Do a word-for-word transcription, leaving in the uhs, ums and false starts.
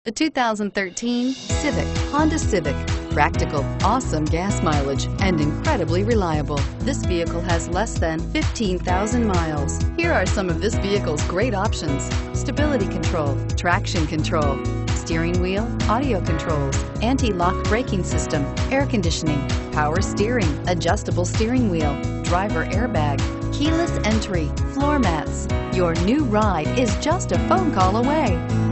The two thousand thirteen Civic, Honda Civic. Practical, awesome gas mileage, and incredibly reliable. This vehicle has less than fifteen thousand miles. Here are some of this vehicle's great options: stability control, traction control, steering wheel audio controls, anti-lock braking system, air conditioning, power steering, adjustable steering wheel, driver airbag, keyless entry, floor mats. Your new ride is just a phone call away.